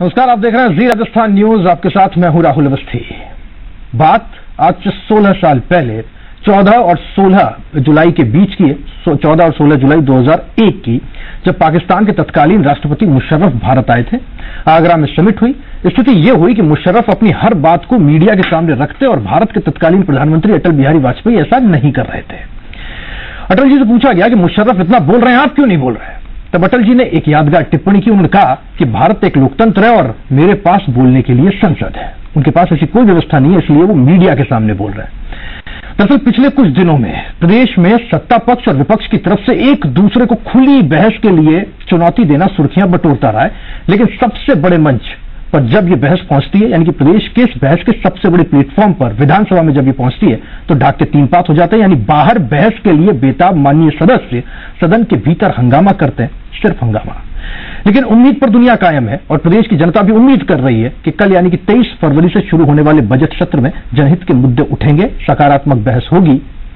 नमस्कार, आप देख रहे हैं जी राजस्थान न्यूज। आपके साथ मैं हूं राहुल अवस्थी। बात आज से 16 साल पहले 14 और 16 जुलाई के बीच की है। 14 और 16 जुलाई 2001 की, जब पाकिस्तान के तत्कालीन राष्ट्रपति मुशर्रफ भारत आए थे। आगरा में समिट हुई। स्थिति यह हुई कि मुशर्रफ अपनी हर बात को मीडिया के सामने रखते और भारत के तत्कालीन प्रधानमंत्री अटल बिहारी वाजपेयी ऐसा नहीं कर रहे थे। अटल जी से पूछा गया कि मुशर्रफ इतना बोल रहे हैं, आप क्यों नहीं बोल रहे? तब अटल जी ने एक यादगार टिप्पणी की। उन्होंने कहा कि भारत एक लोकतंत्र है और मेरे पास बोलने के लिए संसद है। उनके पास ऐसी कोई व्यवस्था नहीं है, इसलिए वो मीडिया के सामने बोल रहे हैं। दरअसल पिछले कुछ दिनों में प्रदेश में सत्ता पक्ष और विपक्ष की तरफ से एक दूसरे को खुली बहस के लिए चुनौती देना सुर्खियां बटोरता रहा है। लेकिन सबसे बड़े मंच पर जब ये बहस पहुंचती है, यानी कि प्रदेश के इस बहस के सबसे बड़े प्लेटफॉर्म पर विधानसभा में जब ये पहुंचती है, तो ढाक के तीन पात हो जाते हैं। यानी बाहर बहस के लिए बेताब माननीय सदस्य सदन के भीतर हंगामा करते हैं, सिर्फ हंगामा। लेकिन उम्मीद पर दुनिया कायम है और प्रदेश की जनता भी उम्मीद कर रही है कि कल यानी कि 23 फरवरी से शुरू होने वाले बजट सत्र में जनहित के मुद्दे उठेंगे, सकारात्मक बहस होगी,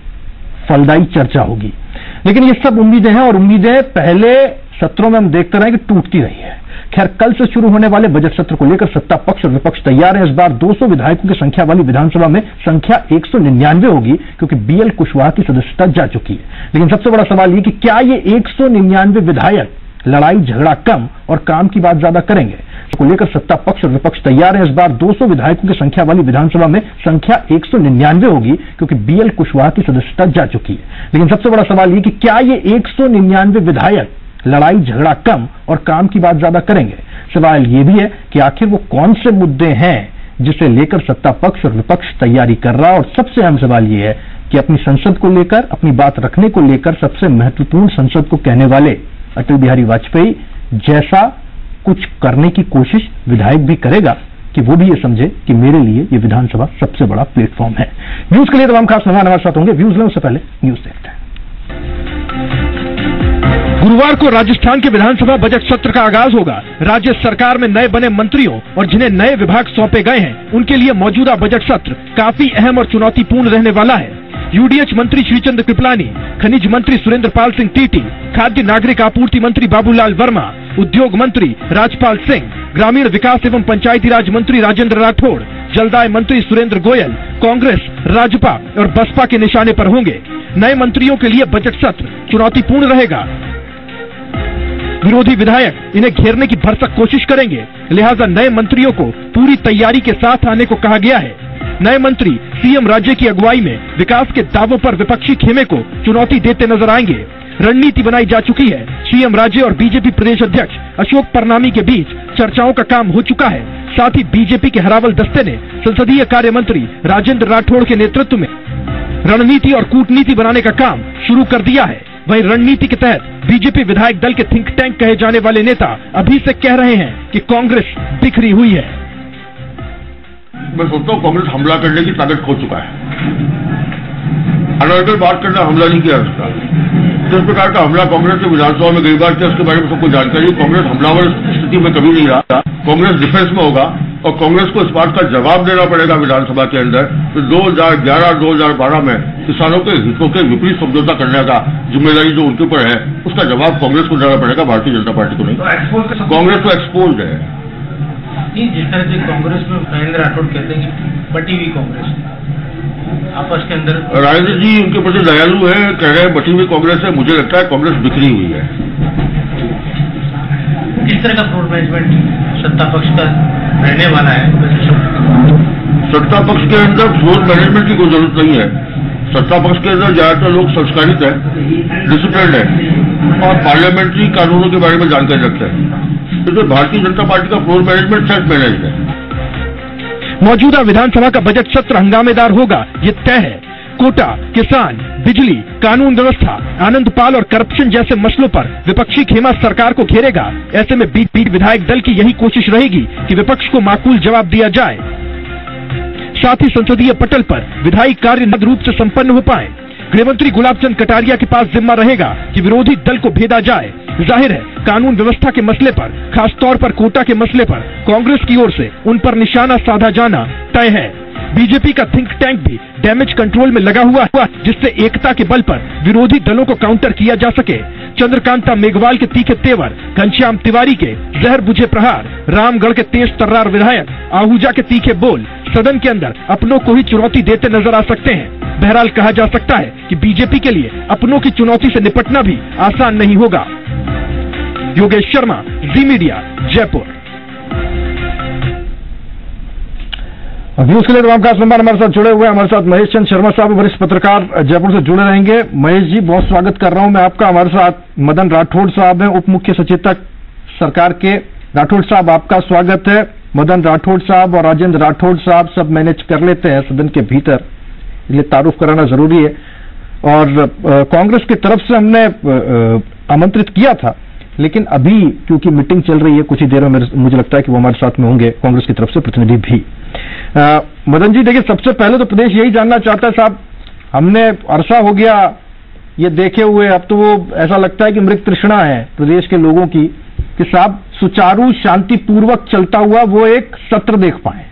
फलदायी चर्चा होगी। लेकिन ये सब उम्मीदें हैं और उम्मीदें पहले सत्रों में हम देखते रहे कि टूटती रही है। खैर, कल से शुरू होने वाले बजट सत्र को लेकर सत्ता पक्ष और विपक्ष तैयार है। इस बार 200 विधायकों की संख्या वाली विधानसभा में संख्या 199 होगी, क्योंकि बीएल कुशवाहा की सदस्यता जा चुकी है। लेकिन सबसे बड़ा सवाल ये कि क्या ये 199 विधायक लड़ाई झगड़ा कम और काम की बात ज्यादा करेंगे? इसको लेकर सत्ता पक्ष और विपक्ष तैयार है। इस बार 200 विधायकों की संख्या वाली विधानसभा में संख्या 199 होगी, क्योंकि बीएल कुशवाहा की सदस्यता जा चुकी है। लेकिन सबसे बड़ा सवाल ये कि क्या ये 199 विधायक लड़ाई झगड़ा कम और काम की बात ज्यादा करेंगे? सवाल यह भी है कि आखिर वो कौन से मुद्दे हैं जिसे लेकर सत्ता पक्ष और विपक्ष तैयारी कर रहा है। और सबसे अहम सवाल यह है कि अपनी संसद को लेकर, अपनी बात रखने को लेकर सबसे महत्वपूर्ण संसद को कहने वाले अटल बिहारी वाजपेयी जैसा कुछ करने की कोशिश विधायक भी करेगा कि वो भी ये समझे कि मेरे लिए ये विधानसभा सबसे बड़ा प्लेटफॉर्म है। व्यूज के लिए तमाम खास मेहमान हमारे साथ होंगे। व्यूज लेने से पहले न्यूज देखते हैं। गुरुवार को राजस्थान के विधानसभा बजट सत्र का आगाज होगा। राज्य सरकार में नए बने मंत्रियों और जिन्हें नए विभाग सौंपे गए हैं, उनके लिए मौजूदा बजट सत्र काफी अहम और चुनौतीपूर्ण रहने वाला है। यूडीएच मंत्री श्रीचंद कृपलानी, खनिज मंत्री सुरेंद्र पाल सिंह टीटी, खाद्य नागरिक आपूर्ति मंत्री बाबूलाल वर्मा, उद्योग मंत्री राजपाल सिंह, ग्रामीण विकास एवं पंचायती राज मंत्री राजेंद्र राठौड़, जलदाय मंत्री सुरेंद्र गोयल कांग्रेस, राजपा और बसपा के निशाने पर होंगे। नए मंत्रियों के लिए बजट सत्र चुनौतीपूर्ण रहेगा। विरोधी विधायक इन्हें घेरने की भरसक कोशिश करेंगे, लिहाजा नए मंत्रियों को पूरी तैयारी के साथ आने को कहा गया है। नए मंत्री सीएम राज्य की अगुवाई में विकास के दावों पर विपक्षी खेमे को चुनौती देते नजर आएंगे। रणनीति बनाई जा चुकी है। सीएम राज्य और बीजेपी प्रदेश अध्यक्ष अशोक परनामी के बीच चर्चाओं का काम हो चुका है। साथ ही बीजेपी के हरावल दस्ते ने संसदीय कार्य मंत्री राजेंद्र राठौड़ के नेतृत्व में रणनीति और कूटनीति बनाने का काम शुरू कर दिया है। वहीं रणनीति के तहत बीजेपी विधायक दल के थिंक टैंक कहे जाने वाले नेता अभी से कह रहे हैं कि कांग्रेस बिखरी हुई है। मैं सोचता हूँ कांग्रेस हमला करने की ताकत खो चुका है। अनर्गल बात करना हमला नहीं किया उसका। जिस प्रकार का हमला कांग्रेस ने विधानसभा में कई बार किया, उसके बारे में सबको जानकारी। कांग्रेस हमलावर स्थिति में कभी नहीं रहा। कांग्रेस डिफेंस में होगा और कांग्रेस को इस बात का जवाब देना पड़ेगा विधानसभा के अंदर तो 2011-2012 में किसानों के हितों के विपरीत समझौता करने का जिम्मेदारी जो उनके ऊपर है, उसका जवाब कांग्रेस को देना पड़ेगा, भारतीय जनता पार्टी को नहीं। कांग्रेस तो एक्सपोज्ड है। जिस तरह से कांग्रेस में राजेंद्र राठौड़ कहते हैं कि बटी हुई कांग्रेस आपस के अंदर, राजेंद्र जी उनके प्रति दयालु है, कह रहे हैं बटी हुई कांग्रेस है। मुझे लगता है कांग्रेस बिखरी हुई है। किस तरह का फ्लोर मैनेजमेंट सत्ता पक्ष का रहने वाला है? सत्ता पक्ष के अंदर फ्लोर मैनेजमेंट की कोई जरूरत नहीं है। सत्ता पक्ष के अंदर ज्यादातर लोग संस्कारित है, डिसिप्लिन है और पार्लियामेंट्री कानूनों के बारे में जानकारी रखते हैं। तो भारतीय जनता पार्टी का फ्लोर मैनेजमेंट सेल्फ मैनेज है। मौजूदा विधानसभा का बजट सत्र हंगामेदार होगा, ये तय है। कोटा, किसान, बिजली, कानून व्यवस्था, आनंदपाल और करप्शन जैसे मसलों पर विपक्षी खेमा सरकार को घेरेगा। ऐसे में बीच विधायक दल की यही कोशिश रहेगी कि विपक्ष को माकूल जवाब दिया जाए, साथ ही संसदीय पटल पर विधायी कार्य नियमित रूप से संपन्न हो पाए। गृहमंत्री गुलाबचंद कटारिया के पास जिम्मा रहेगा कि विरोधी दल को भेदा जाए। जाहिर है कानून व्यवस्था के मसले पर, खासतौर पर कोटा के मसले पर कांग्रेस की ओर से उन पर निशाना साधा जाना तय है। बीजेपी का थिंक टैंक भी डैमेज कंट्रोल में लगा हुआ है, जिससे एकता के बल पर विरोधी दलों को काउंटर किया जा सके। चंद्रकांता मेघवाल के तीखे तेवर, घनश्याम तिवारी के जहर बुझे प्रहार, रामगढ़ के तेज तर्रार विधायक आहूजा के तीखे बोल सदन के अंदर अपनों को ही चुनौती देते नजर आ सकते हैं। बहरहाल कहा जा सकता है कि बीजेपी के लिए अपनों की चुनौती से निपटना भी आसान नहीं होगा। योगेश शर्मा, जी मीडिया, जयपुर। न्यूज के लिए तमाम खास मेहमान हमारे साथ जुड़े हुए हैं। हमारे साथ महेश चंद शर्मा साहब, वरिष्ठ पत्रकार, जयपुर से जुड़े रहेंगे। महेश जी, बहुत स्वागत कर रहा हूं मैं आपका। हमारे साथ मदन राठौड़ साहब हैं, उप मुख्य सचेतक सरकार के। राठौड़ साहब, आपका स्वागत है। मदन राठौड़ साहब और राजेंद्र राठौड़ साहब सब मैनेज कर लेते हैं सदन के भीतर, इसलिए तारुफ कराना जरूरी है। और कांग्रेस की तरफ से हमने आमंत्रित किया था, लेकिन अभी क्योंकि मीटिंग चल रही है, कुछ ही देर में मुझे लगता है कि वो हमारे साथ में होंगे, कांग्रेस की तरफ से प्रतिनिधि भी। मदन जी, देखिए, सबसे पहले तो प्रदेश यही जानना चाहता है साहब, हमने अरसा हो गया ये देखे हुए, अब तो वो ऐसा लगता है कि मृत तृष्णा है प्रदेश के लोगों की कि साहब सुचारू शांतिपूर्वक चलता हुआ वो एक सत्र देख पाए।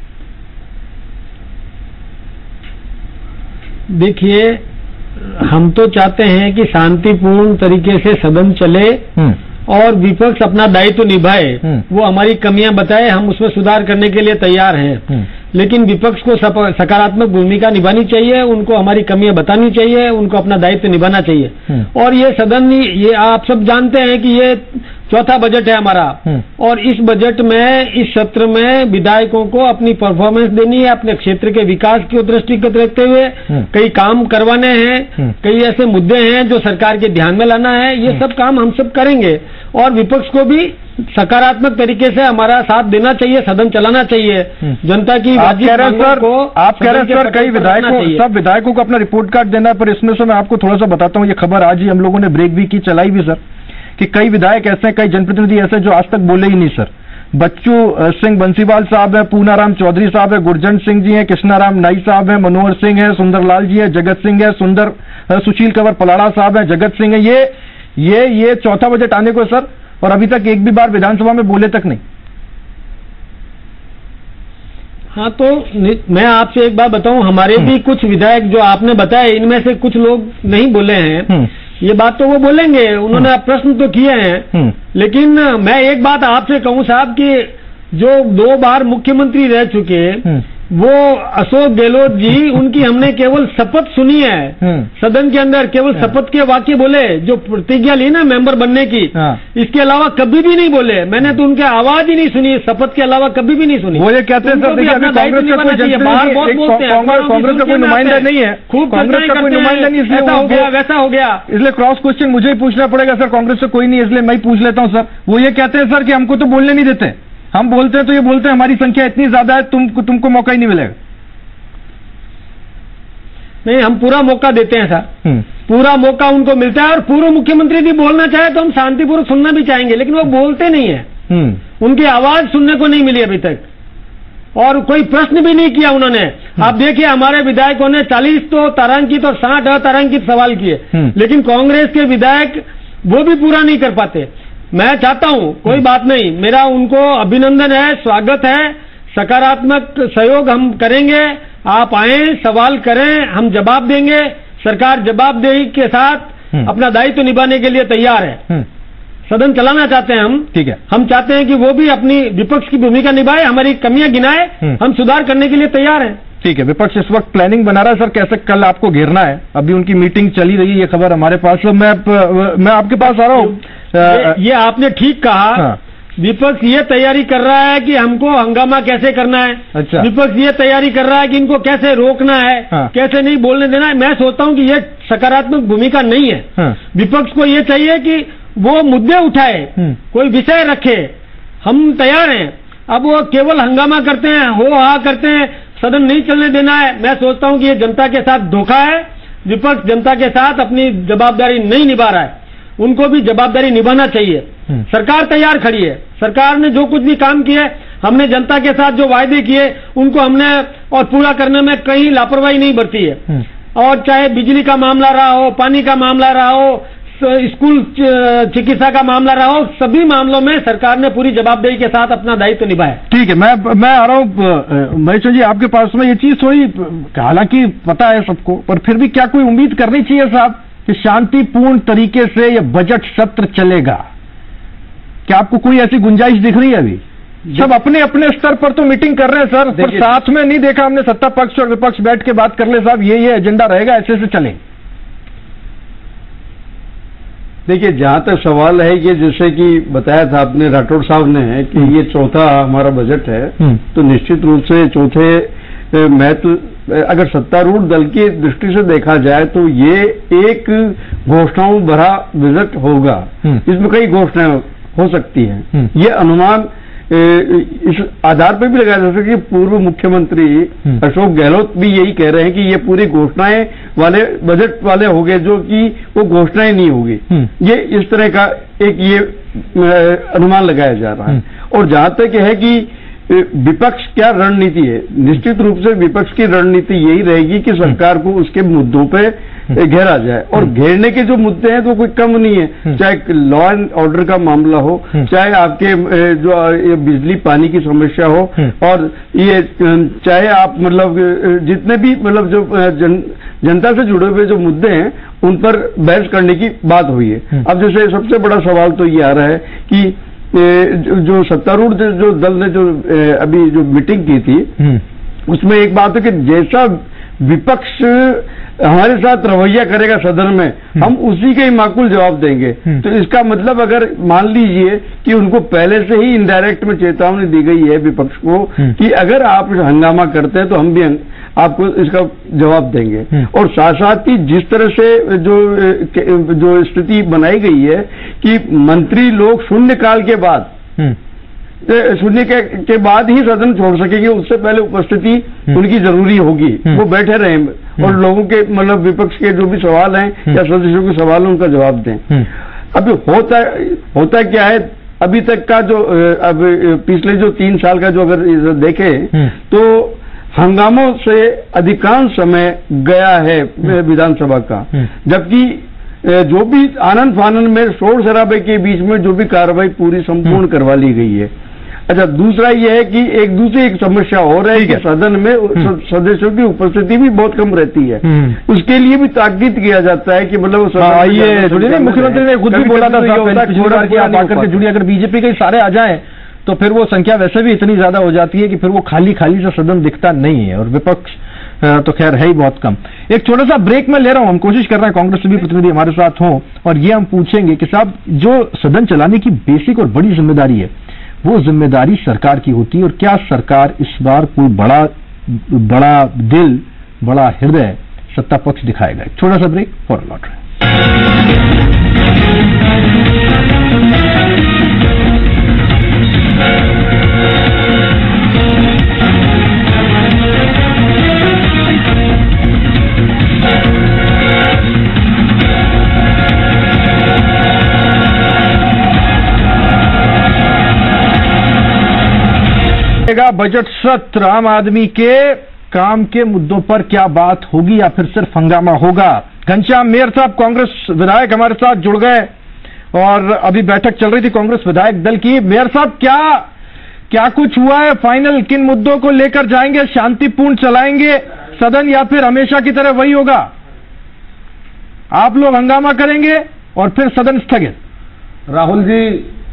देखिए, हम तो चाहते हैं कि शांतिपूर्ण तरीके से सदन चले और विपक्ष अपना दायित्व निभाए। वो हमारी कमियां बताए, हम उसमें सुधार करने के लिए तैयार हैं। लेकिन विपक्ष को सकारात्मक भूमिका निभानी चाहिए, उनको हमारी कमियां बतानी चाहिए, उनको अपना दायित्व निभाना चाहिए। और ये सदन, ये आप सब जानते हैं कि ये चौथा बजट है हमारा, और इस बजट में, इस सत्र में विधायकों को अपनी परफॉर्मेंस देनी है, अपने क्षेत्र के विकास की दृष्टिगत रखते हुए कई काम करवाने हैं, कई ऐसे मुद्दे हैं जो सरकार के ध्यान में लाना है। ये सब काम हम सब करेंगे और विपक्ष को भी सकारात्मक तरीके से हमारा साथ देना चाहिए, सदन चलाना चाहिए। जनता की आप कह रहे हैं सर कई विधायकों, सब विधायकों को अपना रिपोर्ट कार्ड देना, पर इसमें से मैं आपको थोड़ा सा बताता हूँ। ये खबर आज ही हम लोगों ने ब्रेक भी की, चलाई भी सर, कि कई विधायक ऐसे हैं, कई जनप्रतिनिधि ऐसे जो आज तक बोले ही नहीं सर। बच्चू सिंह बंसीवाल साहब है, पूनाराम चौधरी साहब है, गुरजंट सिंह जी हैं, कृष्णाराम नाई साहब हैं, मनोहर सिंह है, सुंदरलाल जी है, जगत सिंह है, सुशील कंवर पलाड़ा साहब है, जगत सिंह है। ये चौथा बजट आने को सर, और अभी तक एक भी बार विधानसभा में बोले तक नहीं। हाँ, तो मैं आपसे एक बात बताऊं, हमारे भी कुछ विधायक जो आपने बताए, इनमें से कुछ लोग नहीं बोले हैं। ये बात तो वो बोलेंगे, उन्होंने प्रश्न तो किए हैं। लेकिन मैं एक बात आपसे कहूं साहब कि जो 2 बार मुख्यमंत्री रह चुके वो अशोक गहलोत जी, उनकी हमने केवल शपथ सुनी है सदन के अंदर, केवल शपथ के वाक्य बोले, जो प्रतिज्ञा ली ना मेंबर बनने की, इसके अलावा कभी भी नहीं बोले। मैंने तो उनके आवाज ही नहीं सुनी, शपथ के अलावा कभी भी नहीं सुनी। वो ये कहते हैं सर, देखिए, कांग्रेस का कोई नुमाइंदा नहीं है, खूब कांग्रेस का कोई नुमाइंदा नहीं, ऐसा हो गया वैसा हो गया, इसलिए क्रॉस क्वेश्चन मुझे ही पूछना पड़ेगा सर। कांग्रेस से कोई नहीं, इसलिए मैं ही पूछ लेता हूं सर। वो ये कहते हैं सर कि हमको तो बोलने नहीं देते, हम बोलते हैं तो ये बोलते हैं हमारी संख्या इतनी ज्यादा है, तुमको मौका ही नहीं मिलेगा। नहीं, हम पूरा मौका देते हैं सर, पूरा मौका उनको मिलता है। और पूर्व मुख्यमंत्री भी बोलना चाहे तो हम शांतिपूर्वक सुनना भी चाहेंगे, लेकिन वो बोलते नहीं है। उनकी आवाज सुनने को नहीं मिली अभी तक, और कोई प्रश्न भी नहीं किया उन्होंने। आप देखिए, हमारे विधायकों ने 40 तो तारांकित और 60 अतारांकित सवाल किए, लेकिन कांग्रेस के विधायक वो भी पूरा नहीं कर पाते। मैं चाहता हूं, कोई बात नहीं, मेरा उनको अभिनंदन है, स्वागत है, सकारात्मक सहयोग हम करेंगे। आप आए, सवाल करें, हम जवाब देंगे। सरकार जवाबदेही के साथ अपना दायित्व निभाने के लिए तैयार है। सदन चलाना चाहते हैं हम, ठीक है। हम चाहते हैं कि वो भी अपनी विपक्ष की भूमिका निभाए, हमारी कमियां गिनाए, हम सुधार करने के लिए तैयार हैं। ठीक है, विपक्ष इस वक्त प्लानिंग बना रहा है सर, कैसे कल आपको घेरना है। अभी उनकी मीटिंग चली रही है, ये खबर हमारे पास। तो मैं आपके पास आ रहा हूँ। ये आपने ठीक कहा। हाँ। विपक्ष ये तैयारी कर रहा है कि हमको हंगामा कैसे करना है। अच्छा। विपक्ष ये तैयारी कर रहा है कि इनको कैसे रोकना है। हाँ। कैसे नहीं बोलने देना है। मैं सोचता हूं कि ये सकारात्मक भूमिका नहीं है। हाँ। विपक्ष को ये चाहिए कि वो मुद्दे उठाए, कोई विषय रखे, हम तैयार हैं। अब वो केवल हंगामा करते हैं, हो हा करते हैं, सदन नहीं चलने देना है। मैं सोचता हूं कि ये जनता के साथ धोखा है। विपक्ष जनता के साथ अपनी जवाबदारी नहीं निभा रहा है, उनको भी जवाबदारी निभाना चाहिए। सरकार तैयार खड़ी है, सरकार ने जो कुछ भी काम किए, हमने जनता के साथ जो वायदे किए उनको हमने और पूरा करने में कहीं लापरवाही नहीं बरती है। और चाहे बिजली का मामला रहा हो, पानी का मामला रहा हो, स्कूल चिकित्सा का मामला रहा हो, सभी मामलों में सरकार ने पूरी जवाबदेही के साथ अपना दायित्व निभाया। ठीक है, मैं आ रहा हूं महेश जी आपके पास में। ये चीज थोड़ी, हालांकि पता है सबको, पर फिर भी क्या कोई उम्मीद करनी चाहिए साहब कि शांतिपूर्ण तरीके से ये बजट सत्र चलेगा? क्या आपको कोई ऐसी गुंजाइश दिख रही है? अभी सब अपने अपने स्तर पर तो मीटिंग कर रहे हैं सर, पर साथ में नहीं देखा हमने सत्ता पक्ष और विपक्ष बैठ के बात कर ले साहब ये एजेंडा रहेगा, ऐसे से चले। देखिए, जहां तक सवाल है कि जैसे कि बताया था आपने, राठौड़ साहब ने, कि ये चौथा हमारा बजट है, तो निश्चित रूप से चौथे महत्व अगर सत्तारूढ़ दल की दृष्टि से देखा जाए तो ये एक घोषणाओं भरा बजट होगा। इसमें कई घोषणाएं हो सकती हैं। ये अनुमान इस आधार पर भी लगाया जा सकता है कि पूर्व मुख्यमंत्री अशोक गहलोत भी यही कह रहे हैं कि ये पूरी घोषणाएं वाले बजट वाले होंगे, जो कि वो घोषणाएं नहीं होगी। ये इस तरह का एक ये अनुमान लगाया जा रहा है। और जहां तक है कि विपक्ष क्या रणनीति है, निश्चित रूप से विपक्ष की रणनीति यही रहेगी कि सरकार को उसके मुद्दों पे घेरा जाए। और घेरने के जो मुद्दे हैं तो कोई कम नहीं है, चाहे लॉ एंड ऑर्डर का मामला हो, चाहे आपके जो बिजली पानी की समस्या हो, और ये चाहे आप मतलब जितने भी मतलब जो जनता से जुड़े हुए जो मुद्दे हैं उन पर बहस करने की बात हुई है। अब जैसे सबसे बड़ा सवाल तो ये आ रहा है कि जो सत्तारूढ़ जो दल ने जो अभी जो मीटिंग की थी, उसमें एक बात है कि जैसा विपक्ष हमारे साथ रवैया करेगा सदन में, हम उसी के ही माकूल जवाब देंगे। तो इसका मतलब अगर मान लीजिए कि उनको पहले से ही इनडायरेक्ट में चेतावनी दी गई है विपक्ष को कि अगर आप हंगामा करते हैं तो हम भी आपको इसका जवाब देंगे। और साथ साथ ही जिस तरह से जो स्थिति बनाई गई है कि मंत्री लोग शून्यकाल के बाद शून्य के बाद ही सदन छोड़ सकेंगे, उससे पहले उपस्थिति उनकी जरूरी होगी, वो बैठे रहें और लोगों के मतलब विपक्ष के जो भी सवाल हैं या सदस्यों के सवाल हैं उनका जवाब दें। अभी होता क्या है, अभी तक का जो अब पिछले जो 3 साल का जो अगर देखें तो हंगामों से अधिकांश समय गया है विधानसभा का, जबकि जो भी आनंद फानंद में शोर शराबे के बीच में जो भी कार्रवाई पूरी संपूर्ण करवा ली गई है। अच्छा, दूसरा यह है कि एक दूसरी एक समस्या हो रही है कि सदन में सदस्यों की उपस्थिति भी बहुत कम रहती है। उसके लिए भी ताकीद किया जाता है कि मतलब ये मुख्यमंत्री ने खुद भी बोला था आकर के जुड़िए, अगर बीजेपी के सारे आ जाएं तो फिर वो संख्या वैसे भी इतनी ज्यादा हो जाती है कि फिर वो खाली खाली सा सदन दिखता नहीं है, और विपक्ष तो खैर है ही बहुत कम। एक छोटा सा ब्रेक में ले रहा हूं, हम कोशिश कर रहे हैं कांग्रेस से भी प्रतिनिधि हमारे साथ हों, और ये हम पूछेंगे कि साहब जो सदन चलाने की बेसिक और बड़ी जिम्मेदारी है, वो जिम्मेदारी सरकार की होती है, और क्या सरकार इस बार कोई बड़ा दिल, बड़ा हृदय सत्ता पक्ष दिखाएगा? एक छोटा सा ब्रेक, फौरन लौट रहे हैं। बजट सत्र, आम आदमी के काम के मुद्दों पर क्या बात होगी या फिर सिर्फ हंगामा होगा? घनश्याम मेयर साहब कांग्रेस विधायक हमारे साथ जुड़ गए, और अभी बैठक चल रही थी कांग्रेस विधायक दल की। मेयर साहब, क्या कुछ हुआ है फाइनल? किन मुद्दों को लेकर जाएंगे? शांतिपूर्ण चलाएंगे सदन या फिर हमेशा की तरह वही होगा, आप लोग हंगामा करेंगे और फिर सदन स्थगित? राहुल जी,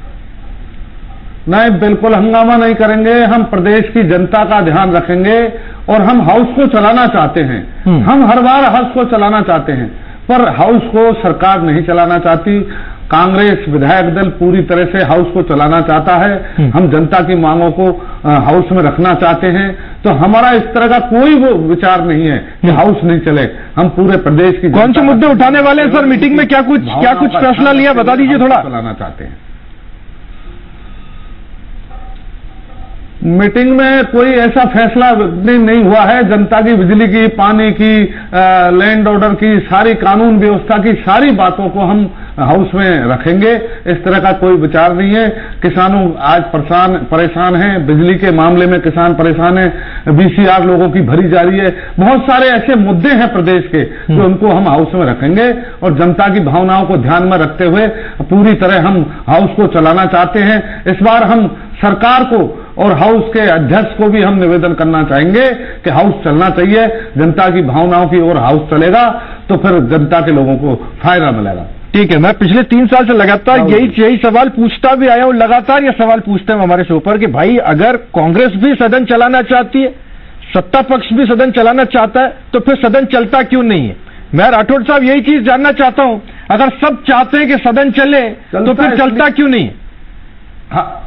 नहीं, बिल्कुल हंगामा नहीं करेंगे। हम प्रदेश की जनता का ध्यान रखेंगे और हम हाउस को चलाना चाहते हैं। हम हर बार हाउस को चलाना चाहते हैं, पर हाउस को सरकार नहीं चलाना चाहती। कांग्रेस विधायक दल पूरी तरह से हाउस को चलाना चाहता है। हम जनता की मांगों को हाउस में रखना चाहते हैं। तो हमारा इस तरह का कोई वो विचार नहीं है कि हाउस नहीं चले। हम पूरे प्रदेश की कौन से मुद्दे उठाने वाले हैं सर मीटिंग में? क्या कुछ फैसला लिया, बता दीजिए थोड़ा। चलाना चाहते हैं। मीटिंग में कोई ऐसा फैसला नहीं हुआ है। जनता की बिजली की, पानी की, लैंड ऑर्डर की, सारी कानून व्यवस्था की सारी बातों को हम हाउस में रखेंगे। इस तरह का कोई विचार नहीं है। किसानों आज परेशान हैं, बिजली के मामले में किसान परेशान है, बीसीआर लोगों की भरी जा रही है। बहुत सारे ऐसे मुद्दे हैं प्रदेश के जो उनको हम हाउस में रखेंगे और जनता की भावनाओं को ध्यान में रखते हुए पूरी तरह हम हाउस को चलाना चाहते हैं। इस बार हम सरकार को और हाउस के अध्यक्ष को भी हम निवेदन करना चाहेंगे कि हाउस चलना चाहिए। जनता की भावनाओं की ओर हाउस चलेगा तो फिर जनता के लोगों को फायदा मिलेगा। ठीक है, मैं पिछले 3 साल से लगातार यही सवाल पूछता भी आया हूं। लगातार ये सवाल पूछते हैं हमारे शो पर कि भाई अगर कांग्रेस भी सदन चलाना चाहती है, सत्ता पक्ष भी सदन चलाना चाहता है, तो फिर सदन चलता क्यों नहीं है? मैं राठौड़ साहब यही चीज जानना चाहता हूं, अगर सब चाहते हैं कि सदन चले तो फिर चलता क्यों नहीं है? हाँ,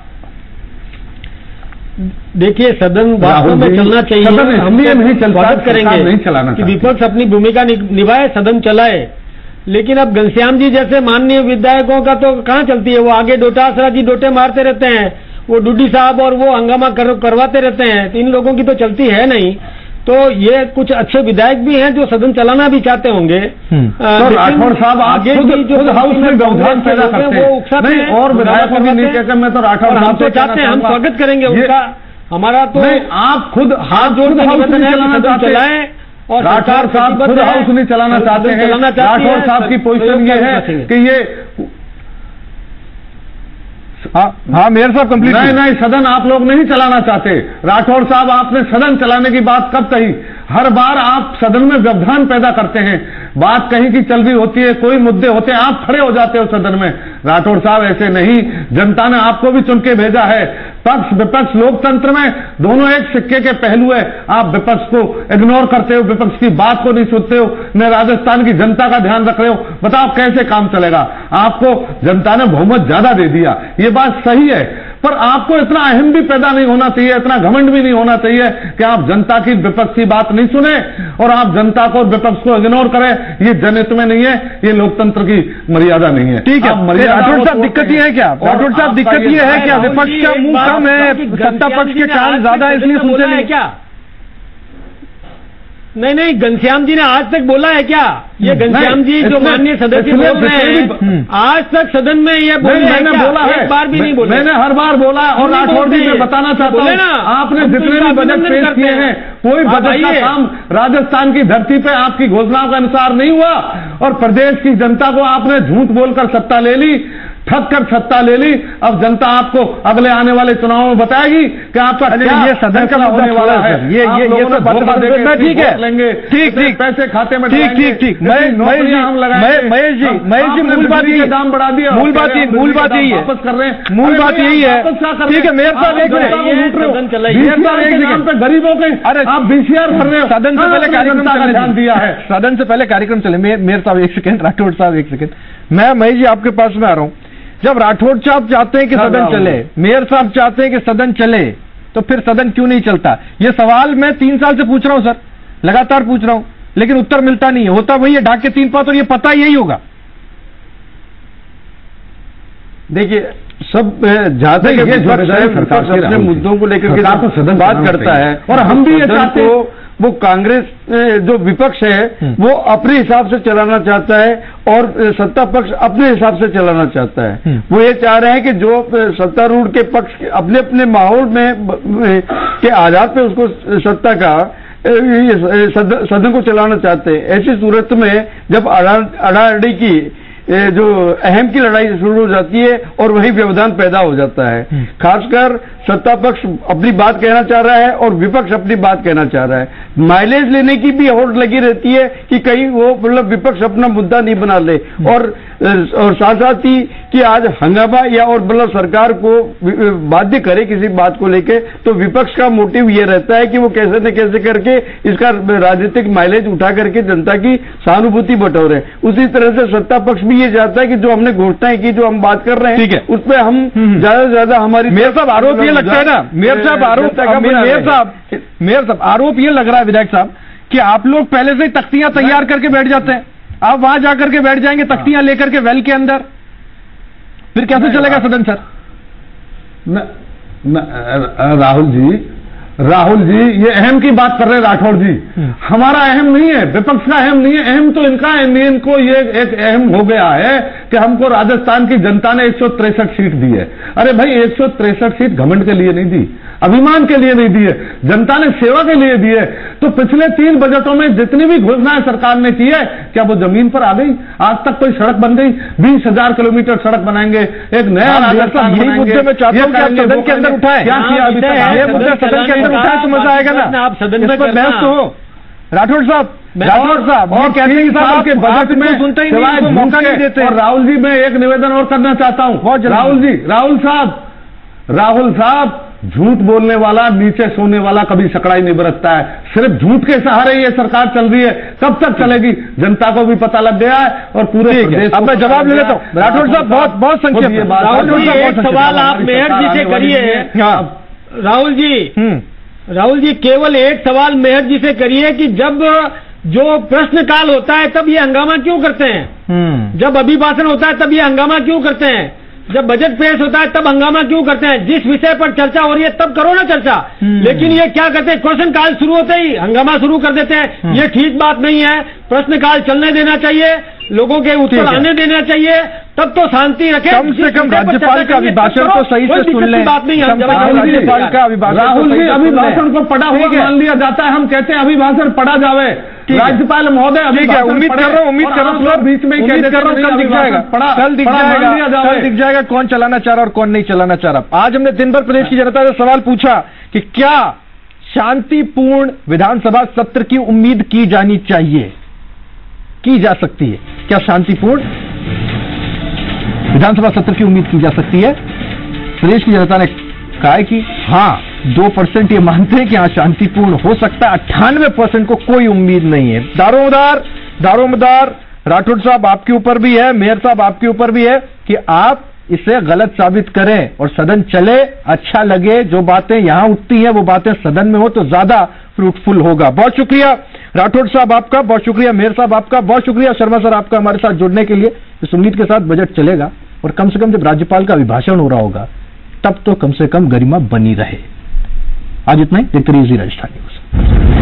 देखिए, सदन वास्तव में चलना चाहिए। हम भी नहीं चलता करेंगे नहीं चलाना कि विपक्ष अपनी भूमिका निभाए, सदन चलाए। लेकिन अब घनश्याम जी जैसे माननीय विधायकों का तो कहाँ चलती है। वो आगे डोटासरा जी डोटे मारते रहते हैं, वो डूडी साहब और वो हंगामा करवाते रहते हैं, तो इन लोगों की तो चलती है नहीं। तो ये कुछ अच्छे विधायक भी हैं जो सदन चलाना भी चाहते होंगे। तो राठौड़ साहब आगे खुद हाउस में व्यवधान पैदा करते हैं, नहीं और विधायकों भी नहीं कहकर मैं तो राठौड़ साहब तो चाहते हैं, हम स्वागत करेंगे उनका। हमारा तो आप खुद हाथ जोड़ के हाउस नहीं चलाना चाहते और राठौड़ साहब खुद हाउस नहीं चलाना चाहते हैं। राठौड़ साहब की पोजीशन ये है कि ये हाँ मेयर साहब कंप्लीट। नहीं, सदन आप लोग नहीं चलाना चाहते। राठौड़ साहब, आपने सदन चलाने की बात कब कही? हर बार आप सदन में व्यवधान पैदा करते हैं। बात कहीं की चल रही होती है, कोई मुद्दे होते हैं, आप खड़े हो जाते हो सदन में। राठौड़ साहब ऐसे नहीं, जनता ने आपको भी चुन के भेजा है। पक्ष विपक्ष लोकतंत्र में दोनों एक सिक्के के पहलू है। आप विपक्ष को इग्नोर करते हो, विपक्ष की बात को नहीं सुनते हो, न राजस्थान की जनता का ध्यान रख रहे हो। बताओ कैसे काम चलेगा? आपको जनता ने बहुमत ज्यादा दे दिया, ये बात सही है, पर आपको इतना अहम भी पैदा नहीं होना चाहिए, इतना घमंड भी नहीं होना चाहिए कि आप जनता की विपक्ष की बात नहीं सुने और आप जनता को और विपक्ष को इग्नोर करें। ये जनहित में नहीं है, ये लोकतंत्र की मर्यादा नहीं है। ठीक है, राठौड़ साहब दिक्कत ये है क्या? राठौड़ साहब दिक्कत ये है क्या विपक्ष का मुंह कम है, सत्ता पक्ष के कान ज्यादा है, इसलिए सुनते नहीं क्या? नहीं, घनश्याम जी ने आज तक बोला है क्या? ये घनश्याम जी जो माननीय सदस्य बोल रहे हैं, आज तक सदन में ये मैंने बोला है, एक बार भी नहीं बोला। मैंने हर बार बोला और राठौड़ जी मैं बताना चाहता हूँ, आपने जितने भी बजट पेश किए हैं, कोई बजट का काम राजस्थान की धरती पे आपकी घोषणाओं के अनुसार नहीं हुआ और प्रदेश की जनता को आपने झूठ बोलकर सत्ता ले ली, ठग कर सत्ता ले ली। अब जनता आपको अगले आने वाले चुनाव में बताएगी कि आपका ये सदन का होने वाला है। ये ठीक है, लेंगे ठीक पैसे खाते में ठीक हम लगाएंगे। महेश जी मूल बात ये दाम बढ़ा दिया, मूल बात यही है, वापस कर रहे हैं, मूल बात यही है। ठीक है, मेयर साहब एक मिनट, गरीबों के अरे आप बीसीआर कर रहे हो। सदन से पहले कार्यक्रम का ध्यान दिया है, सदन से पहले कार्यक्रम चले। मेयर साहब एक सेकंड, राठौड़ साहब एक सेकंड, मैं महेश जी आपके पास में आ रहा हूं। जब राठौड़ साहब चाहते हैं कि सदन चले, मेयर साहब चाहते हैं कि सदन चले, तो फिर सदन क्यों नहीं चलता? ये सवाल मैं 3 साल से पूछ रहा हूं सर, लगातार पूछ रहा हूं, लेकिन उत्तर मिलता नहीं है। होता वही है, ढाक के 3 पात, और ये पता यही होगा। देखिए, सब जहां तक अपने मुद्दों को लेकर के सदन बात करता है और हम भी ये चाहते हैं, वो कांग्रेस जो विपक्ष है वो अपने हिसाब से चलाना चाहता है और सत्ता पक्ष अपने हिसाब से चलाना चाहता है। वो ये चाह रहे हैं कि जो सत्तारूढ़ के पक्ष अपने अपने माहौल में के आधार पे उसको सत्ता का सदन को चलाना चाहते हैं। ऐसी सूरत में जब अड़ाअड़ी की जो अहम की लड़ाई शुरू हो जाती है और वही व्यवधान पैदा हो जाता है। खासकर सत्ता पक्ष अपनी बात कहना चाह रहा है और विपक्ष अपनी बात कहना चाह रहा है। माइलेज लेने की भी होड़ लगी रहती है कि कहीं वो मतलब विपक्ष अपना मुद्दा नहीं बना ले और साथ साथ ही कि आज हंगामा या और मतलब सरकार को बाध्य करे किसी बात को लेके, तो विपक्ष का मोटिव ये रहता है कि वो कैसे न कैसे करके इसका राजनीतिक माइलेज उठा करके जनता की सहानुभूति बटोरे। उसी तरह से सत्ता पक्ष भी ये चाहता है कि जो हमने घोषणाएं की, जो हम बात कर रहे हैं, उस पर हम ज्यादा से ज्यादा हमारी मेयर साहब आरोप ये लगता है ना, मेयर साहब आरोप ये लग रहा है विधायक साहब कि आप लोग पहले से ही तख्तियां तैयार करके बैठ जाते हैं, आप वहां जाकर के बैठ जाएंगे तख्तियां लेकर के वेल के अंदर, फिर कैसे चलेगा सदन सर? राहुल जी ये अहम की बात कर रहे हैं राठौड़ जी। हमारा अहम नहीं है, विपक्ष का अहम नहीं है, अहम तो इनका है। इनको ये एक अहम हो गया है कि हमको राजस्थान की जनता ने 163 सीट दी है। अरे भाई 163 सीट घमंड के लिए नहीं दी, अभिमान के लिए नहीं दी है, जनता ने सेवा के लिए दी है। तो पिछले 3 बजटों में जितनी भी घोषणाएं सरकार ने की है, क्या वो जमीन पर आ गई? आज तक कोई सड़क बन गई? 20,000 किलोमीटर सड़क बनाएंगे, एक नया राजस्थान यही मुद्दे में चाहता हूं कि आप सदन के अंदर उठाएं। क्या किया अभी तक? ये मुद्दा सदन के अंदर उठाएं तो मजा आएगा ना। आप सदन में बहस तो हो। राठौड़ साहब और कहते हैं साहब के बजट में सुनते ही नहीं, मौका नहीं देते। और राहुल जी मैं एक निवेदन और करना चाहता हूं। राहुल साहब झूठ बोलने वाला, नीचे सोने वाला कभी सकड़ाई नहीं बरतता है। सिर्फ झूठ के सहारे ये सरकार चल रही है, कब तक चलेगी जनता को भी पता लग गया है और पूरे प्रदेश। अब मैं जवाब ले लेता हूं। राठौड़ साहब बहुत संक्षेप में एक सवाल आप मेहर जी से करिए। राहुल जी केवल एक सवाल मेहर जी से करिए कि जब जो प्रश्नकाल होता है तब ये हंगामा क्यों करते हैं? जब अभिभाषण होता है तब ये हंगामा क्यों करते हैं? जब बजट पेश होता है तब हंगामा क्यों करते हैं? जिस विषय पर चर्चा हो रही है तब करो ना चर्चा। लेकिन ये क्या करते हैं, क्वेश्चन काल शुरू होते ही हंगामा शुरू कर देते हैं। ये ठीक बात नहीं है। प्रश्नकाल चलने देना चाहिए, लोगों के उत्तर आने देना चाहिए, तब तो शांति रखें। कम से कम राज्यपाल का अभिभाषण तो सही से सुन लें। बात नहीं है। राज्यपाल का राहुल जी अभिभाषण को पढ़ा हुआ मान लिया जाता है। हम कहते हैं अभिभाषण पढ़ा जावे। राज्यपाल महोदय उम्मीद कर रहा हूँ बीच में कल दिख जाएगा, कल दिख जाएगा कौन चलाना चाह रहा और कौन नहीं चलाना चाह रहा। आज हमने दिन भर प्रदेश की जनता से सवाल पूछा कि क्या शांतिपूर्ण विधानसभा सत्र की उम्मीद की जानी चाहिए, की जा सकती है? क्या शांतिपूर्ण विधानसभा सत्र की उम्मीद की जा सकती है? प्रदेश की जनता ने कहा है कि हाँ 2% ये मानते हैं कि हाँ शांतिपूर्ण हो सकता है, 98% को कोई उम्मीद नहीं है। दारोमदार राठौड़ साहब आपके ऊपर भी है, मेयर साहब आपके ऊपर भी है कि आप इसे गलत साबित करें और सदन चले, अच्छा लगे। जो बातें यहां उठती हैं वो बातें सदन में हो तो ज्यादा फ्रूटफुल होगा। बहुत शुक्रिया राठौड़ साहब आपका, बहुत शुक्रिया मेयर साहब आपका, बहुत शुक्रिया शर्मा सर आपका हमारे साथ जुड़ने के लिए। इस उम्मीद के साथ बजट चलेगा और कम से कम जब राज्यपाल का अभिभाषण हो रहा होगा तब तो कम से कम गरिमा बनी रहे। आज इतना ही। देखते रहिए राजस्थान न्यूज।